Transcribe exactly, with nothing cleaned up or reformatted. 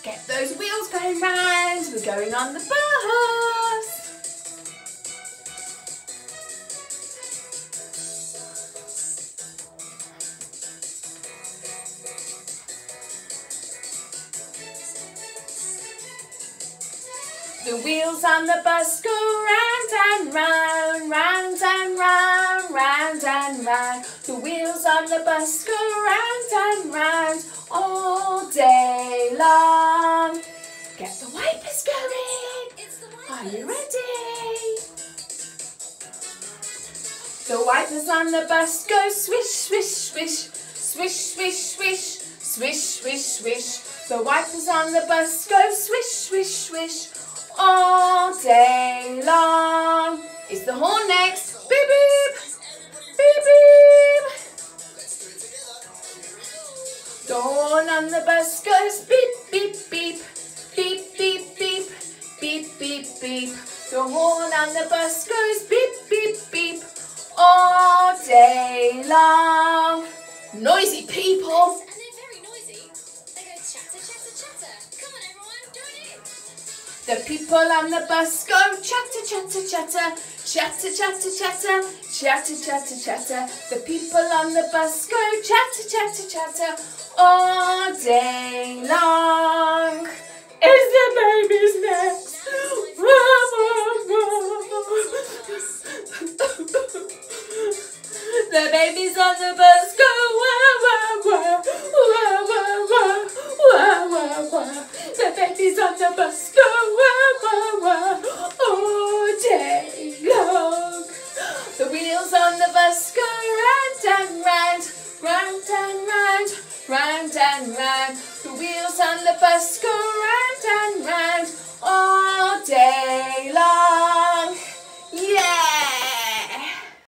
Get those wheels going round. We're going on the bus. The wheels on the bus go round and round, round and round, round and round. The wheels on the bus go round and round all day long. Get the wipers going. Are you ready? The wipers on the bus go swish, swish, swish, swish, swish, swish, swish, swish, swish. The wipers on the bus go swish, swish, swish all day long. Is the horn next? Beep, beep, beep, beep. The horn on the bus goes beep, beep, beep, beep, beep, beep, beep, beep, beep. The horn on the bus goes beep, beep, beep all day long. Noisy people. The people on the bus go chatter, chatter, chatter, chatter, chatter, chatter, chatter, chatter, chatter. The people on the bus go chatter, chatter, chatter all day long. Is the baby's next? The babies on the bus go wah, wah, wah, wah, wah, wah, wah, wah, wah. The babies on the bus go